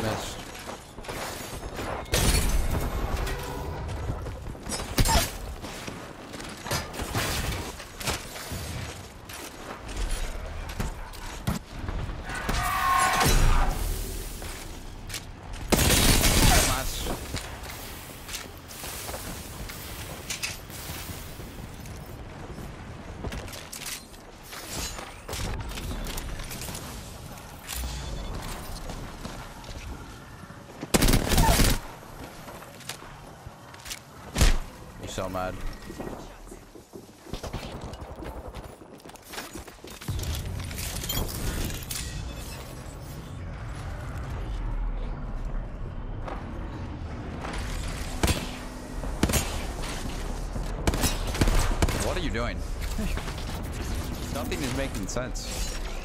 missed. So mad. What are you doing? Nothing is making sense.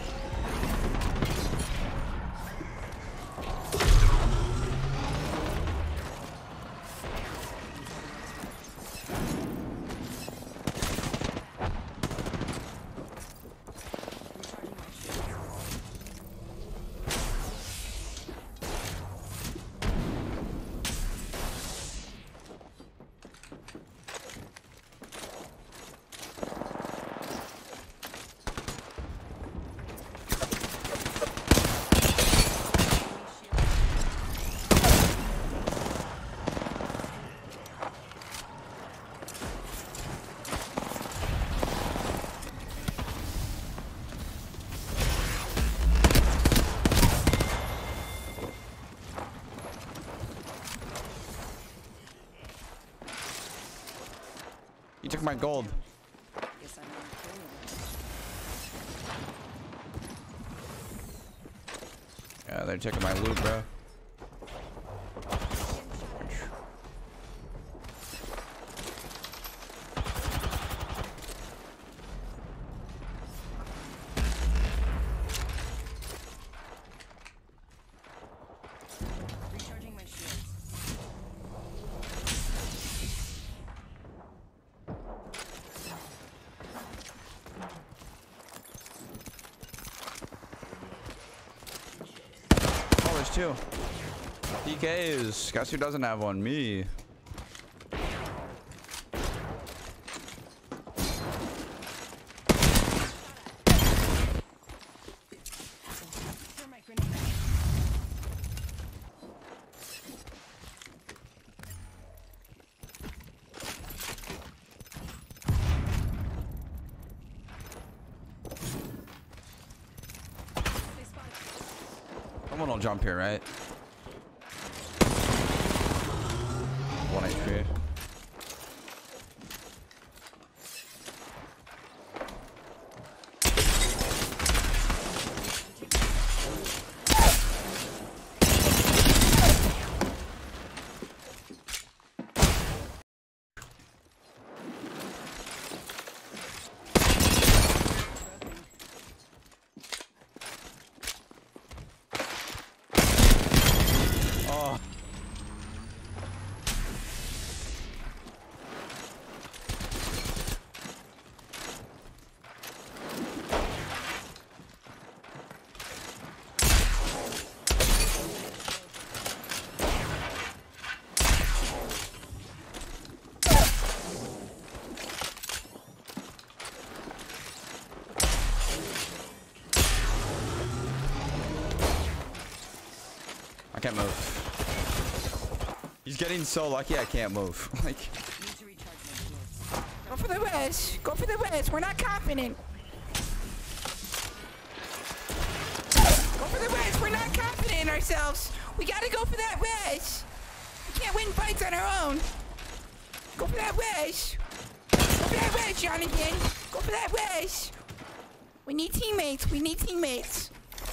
You took my gold. Yeah, they're taking my loot, bro. Two DKs. Guess who doesn't have one? Me. Someone will jump here, right? 1 HP. I can't move. He's getting so lucky I can't move. Like, go for the res. Go for the res. We're not confident. Go for the res. We're not confident in ourselves. We gotta go for that res. We can't win fights on our own. Go for that res. Go for that res, Jonathan. Go for that res. We need teammates. We need teammates.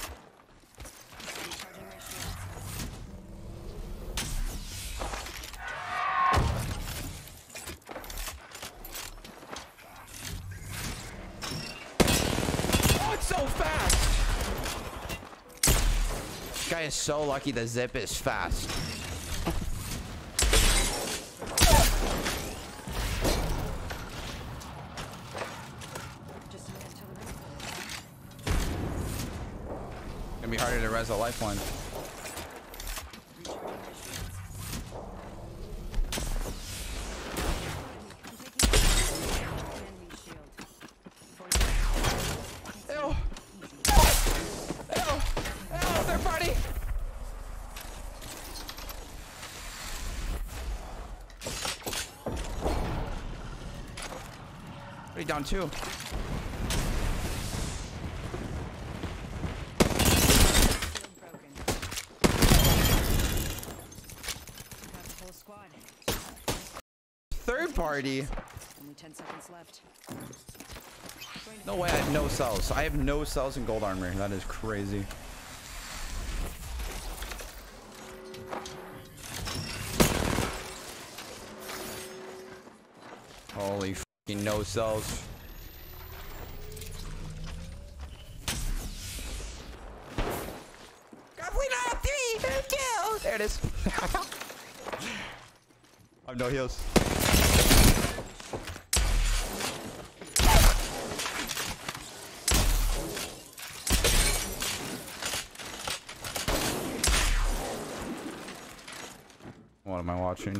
so fast. This guy is so lucky the zip is fast. Gonna be harder to res a lifeline. Already down 2. Broken. Got the whole squad. Third party. Only 10 seconds left. No way I have no cells. I have no cells in gold armor. That is crazy. Holy fucking no cells. Goblin up 3! Kill! There it is. I have no heals. What am I watching?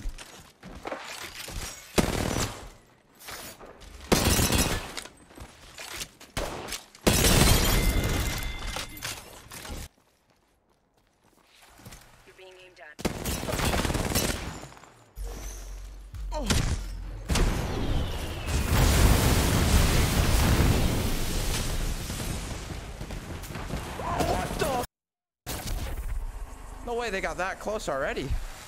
You're being aimed at. Oh. What the? No way they got that close already.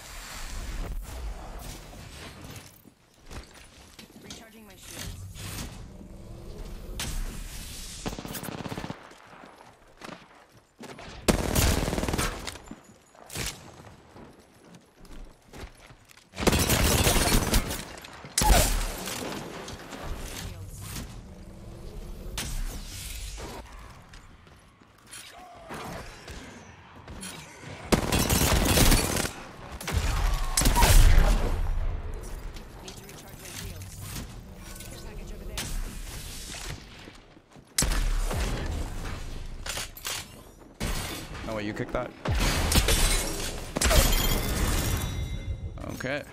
Recharging my shields. Need to recharge my shields. Care package over there. No way you kicked that. Okay.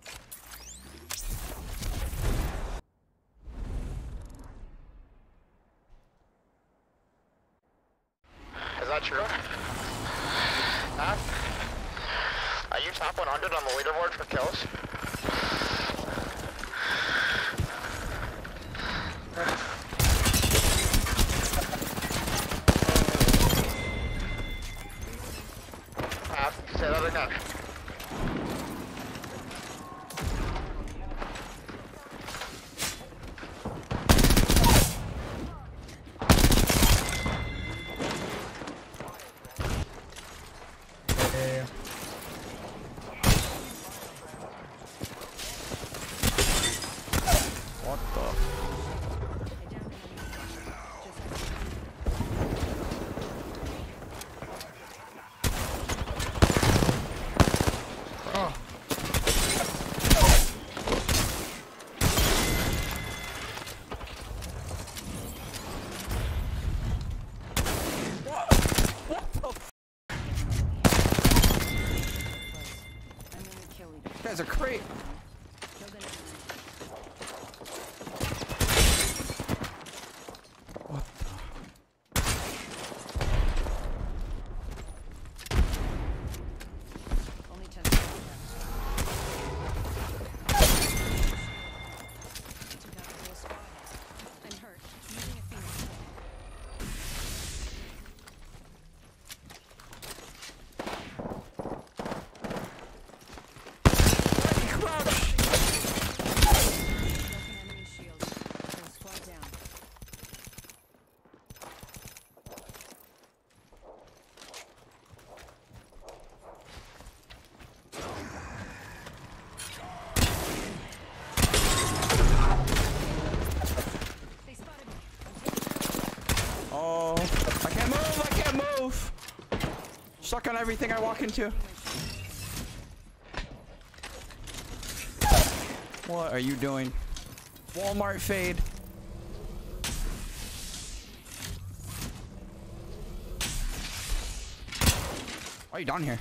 Is that true? Huh? Are you top 100 on the leaderboard for kills? Say that again. What the? Oh. I'm in the kill leader. You guys are great. Killed an enemy. What the? Only 10 seconds left. Took out the whole squad. I'm hurt. Using a phoenix kit. Broken enemy shield. Whole squad down. They spotted me. Oh, I can't move. I can't move. Stuck on everything I walk into. What are you doing? Walmart fade. Why are you down here?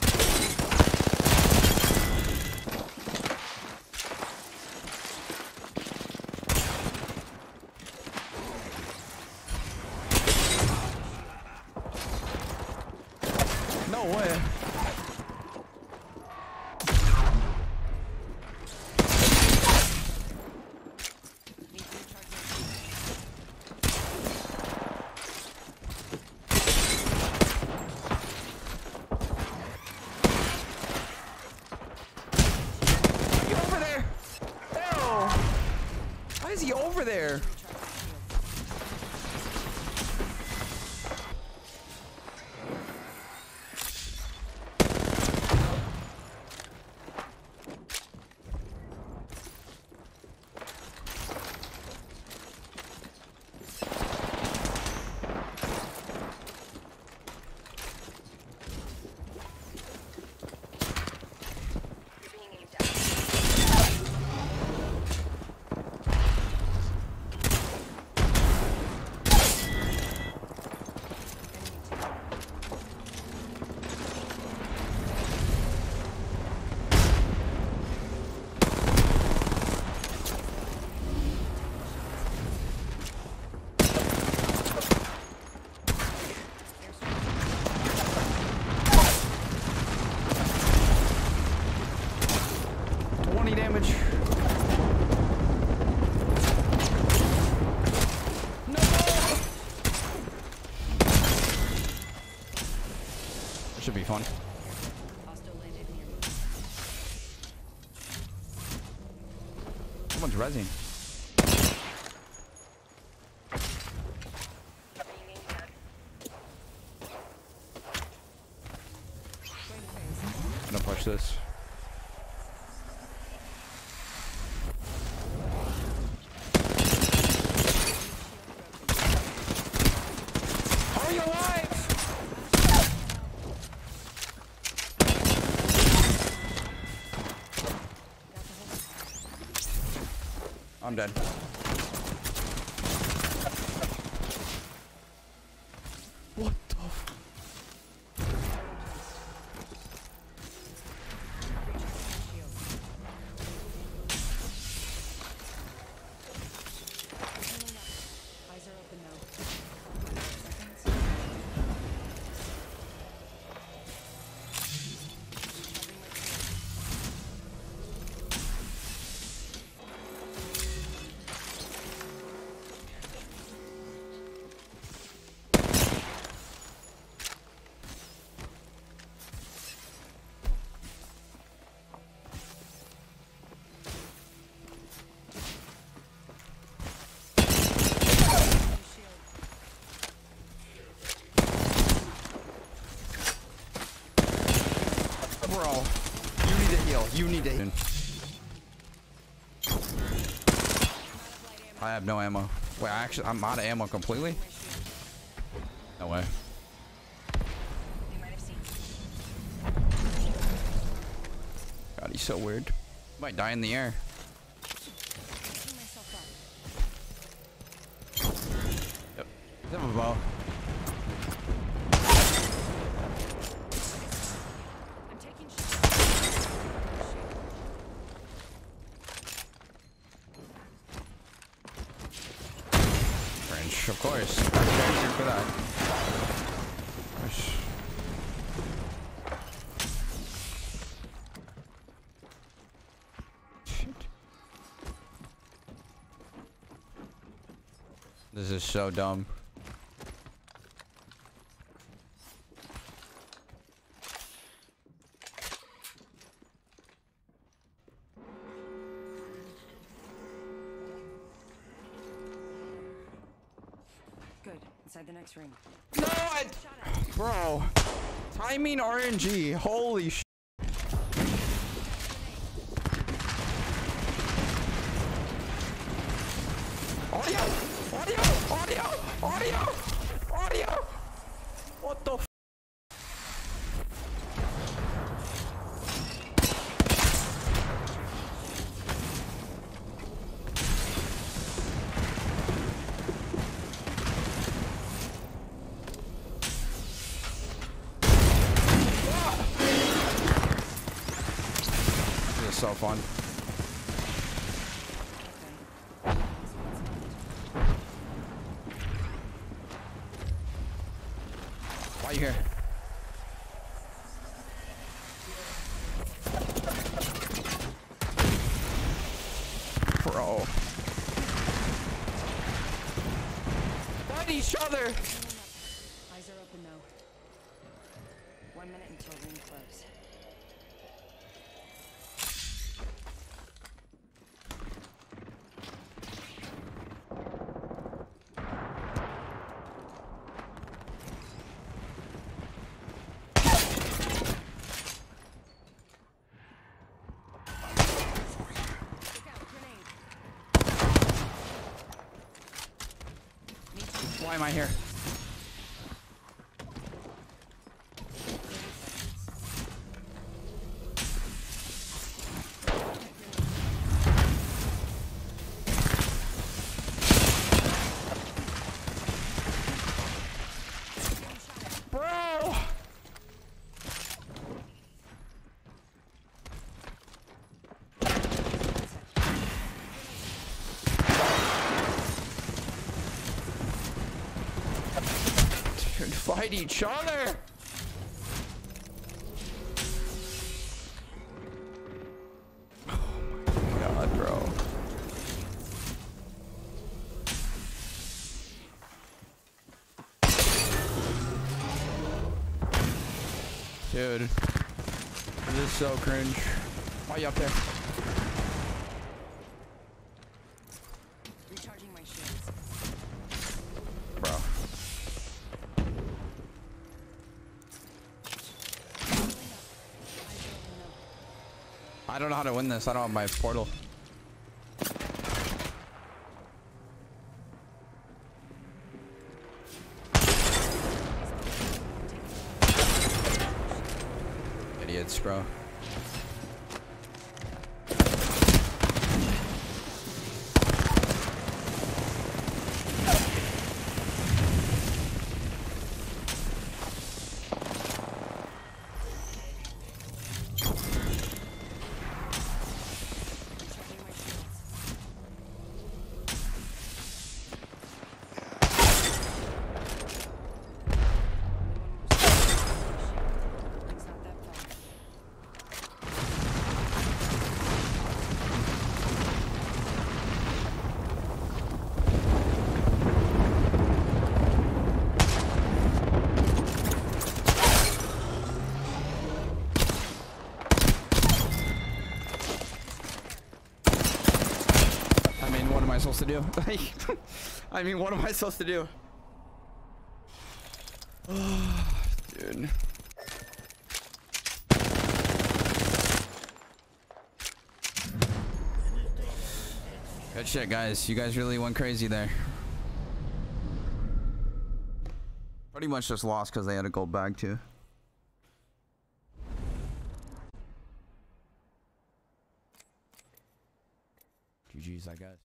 No way. Need to recharge my should be fun. Someone's rezzing. I'm gonna push this. How are you alive? I'm dead. What the f— Eyes are open now. Bro, you need to heal. You need to heal. I have no ammo. Wait, I'm out of ammo completely? No way. God, he's so weird. Might die in the air. Yep. Does have a bow? French, of course. I'm very here for that. Gosh. Shit. This is so dumb. Good. Inside the next ring. No, bro. Timing RNG. Holy sh. Audio! Audio! Audio! Audio! Audio! What the f— This is so fun. Why are you here? Bro. Fight each other! Eyes are open now. 1 minute until ring close. Why am I here? Bro! Dude, fight each other! Oh my god, bro. Dude. This is so cringe. Why are you up there? Recharging my shields. Bro. I don't know how to win this. I don't have my portal. Idiots, bro. What am I supposed to do? I mean, what am I supposed to do? Dude. Good shit, guys. You guys really went crazy there. Pretty much just lost because they had a gold bag too. GG's, I guess.